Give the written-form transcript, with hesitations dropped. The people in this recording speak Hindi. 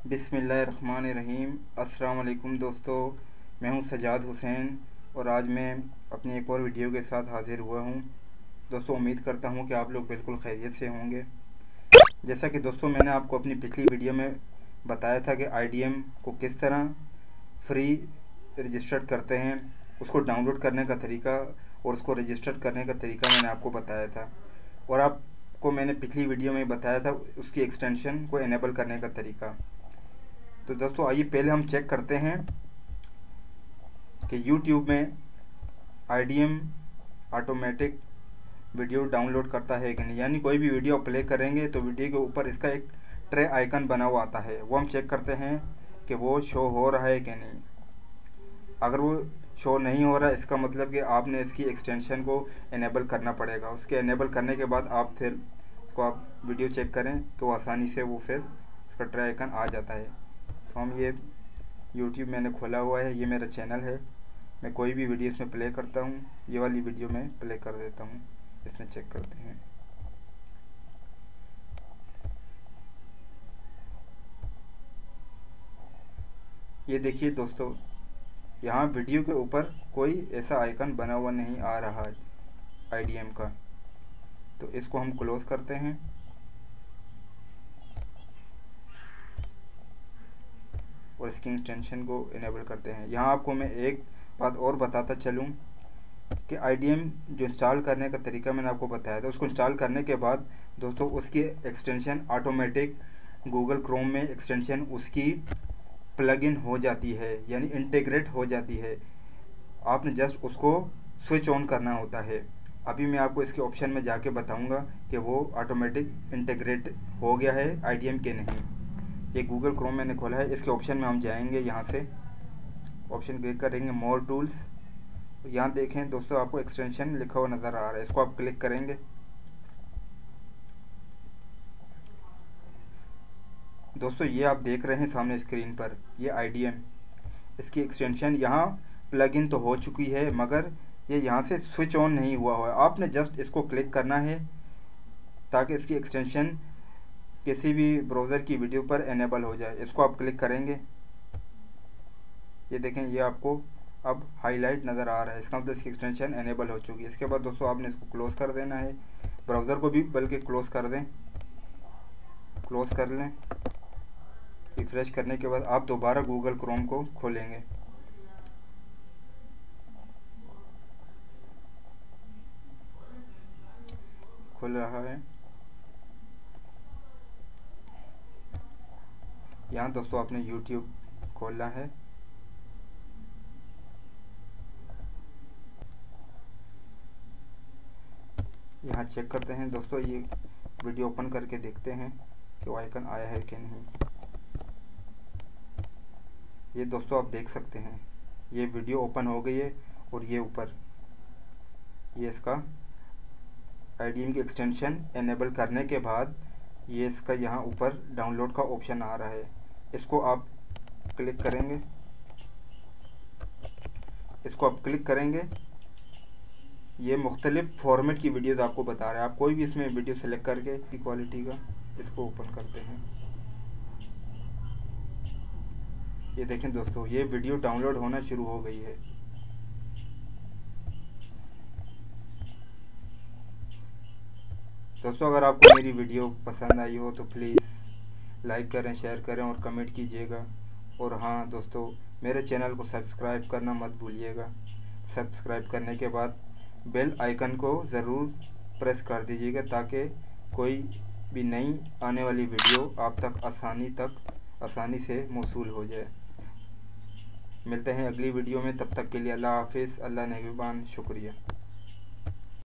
बिस्मिल्लाहिर्रहमानिर्रहीम। अस्सलाम वालेकुम दोस्तों, मैं हूं सजाद हुसैन और आज मैं अपनी एक और वीडियो के साथ हाज़िर हुआ हूं। दोस्तों, उम्मीद करता हूं कि आप लोग बिल्कुल खैरियत से होंगे। जैसा कि दोस्तों मैंने आपको अपनी पिछली वीडियो में बताया था कि IDM को किस तरह फ्री रजिस्टर करते हैं, उसको डाउनलोड करने का तरीका और उसको रजिस्टर करने का तरीका मैंने आपको बताया था। और आपको मैंने पिछली वीडियो में बताया था उसकी एक्सटेंशन को इनेबल करने का तरीका। तो दोस्तों आइए पहले हम चेक करते हैं कि YouTube में IDM ऑटोमेटिक वीडियो डाउनलोड करता है कि नहीं। यानी कोई भी वीडियो प्ले करेंगे तो वीडियो के ऊपर इसका एक ट्रे आइकन बना हुआ आता है, वो हम चेक करते हैं कि वो शो हो रहा है कि नहीं। अगर वो शो नहीं हो रहा है, इसका मतलब कि आपने इसकी एक्सटेंशन को इनेबल करना पड़ेगा। उसके इनेबल करने के बाद आप फिर उसको आप वीडियो चेक करें कि वो आसानी से वो फिर इसका ट्रे आइकन आ जाता है। तो हम ये YouTube मैंने खोला हुआ है, ये मेरा चैनल है। मैं कोई भी वीडियो इसमें प्ले करता हूँ, ये वाली वीडियो में प्ले कर देता हूँ। इसमें चेक करते हैं। ये देखिए दोस्तों, यहाँ वीडियो के ऊपर कोई ऐसा आइकन बना हुआ नहीं आ रहा है IDM का। तो इसको हम क्लोज करते हैं। और इसकी एक्सटेंशन को इनेबल करते हैं। यहाँ आपको मैं एक बात और बताता चलूँ कि IDM जो इंस्टॉल करने का तरीका मैंने आपको बताया था, उसको इंस्टॉल करने के बाद दोस्तों उसकी एक्सटेंशन ऑटोमेटिक गूगल क्रोम में एक्सटेंशन उसकी प्लग इन हो जाती है, यानी इंटीग्रेट हो जाती है। आपने जस्ट उसको स्विच ऑन करना होता है। अभी मैं आपको इसके ऑप्शन में जाके बताऊंगा कि वो ऑटोमेटिक इंटीग्रेट हो गया है IDM के नहीं। ये गूगल क्रोम मैंने खोला है, इसके ऑप्शन में हम जाएंगे। यहाँ से ऑप्शन क्लिक करेंगे, मोर टूल्स। यहाँ देखें दोस्तों, आपको एक्सटेंशन लिखा हुआ नज़र आ रहा है, इसको आप क्लिक करेंगे। दोस्तों ये आप देख रहे हैं सामने स्क्रीन पर, ये IDM, इसकी एक्सटेंशन यहाँ प्लग इन तो हो चुकी है, मगर ये यहाँ से स्विच ऑन नहीं हुआ है। आपने जस्ट इसको क्लिक करना है ताकि इसकी एक्सटेंशन किसी भी ब्राउज़र की वीडियो पर इनेबल हो जाए। इसको आप क्लिक करेंगे, ये देखें, ये आपको अब हाईलाइट नज़र आ रहा है। इसका मतलब इसकी एक्सटेंशन इनेबल हो चुकी है। इसके बाद दोस्तों आपने इसको क्लोज़ कर देना है, ब्राउज़र को भी बल्कि क्लोज़ कर दें, क्लोज़ कर लें। रिफ्रेश करने के बाद आप दोबारा गूगल क्रोम को खोलेंगे। खुल रहा है। यहाँ दोस्तों आपने YouTube खोलना है। यहाँ चेक करते हैं दोस्तों, ये वीडियो ओपन करके देखते हैं कि वो आइकन आया है कि नहीं। ये दोस्तों आप देख सकते हैं, ये वीडियो ओपन हो गई है और ये ऊपर ये इसका IDM की एक्सटेंशन इनेबल करने के बाद ये इसका यहाँ ऊपर डाउनलोड का ऑप्शन आ रहा है। इसको आप क्लिक करेंगे, इसको आप क्लिक करेंगे। ये मुख्तलिफ फॉर्मेट की वीडियोज़ आपको बता रहा है। आप कोई भी इसमें वीडियो सेलेक्ट करके की क्वालिटी का इसको ओपन करते हैं। ये देखें दोस्तों, ये वीडियो डाउनलोड होना शुरू हो गई है। दोस्तों अगर आपको मेरी वीडियो पसंद आई हो तो प्लीज़ लाइक करें, शेयर करें और कमेंट कीजिएगा। और हाँ दोस्तों, मेरे चैनल को सब्सक्राइब करना मत भूलिएगा। सब्सक्राइब करने के बाद बेल आइकन को ज़रूर प्रेस कर दीजिएगा ताकि कोई भी नई आने वाली वीडियो आप तक आसानी से मौसूल हो जाए। मिलते हैं अगली वीडियो में, तब तक के लिए अल्लाह हाफिज़। अल्लाह नेगेबान। शुक्रिया।